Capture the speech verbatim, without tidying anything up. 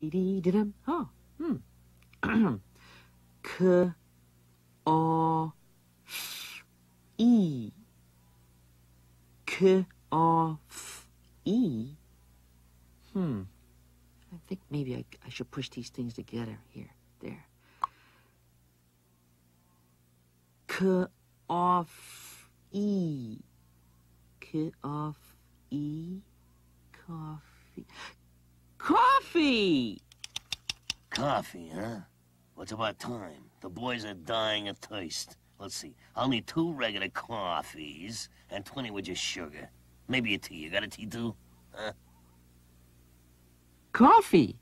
Dee-dee-dee-dum. Oh, hmm. K, O, F, E. K, O, F, E. Hmm. I think maybe I, I should push these things together. Here, there. K, O, F, E. K, O, F, E. Coffee. Coffee! Coffee, huh? What's about time? The boys are dying of thirst. Let's see. I'll need two regular coffees and twenty with just sugar. Maybe a tea. You got a tea, too? Huh? Coffee!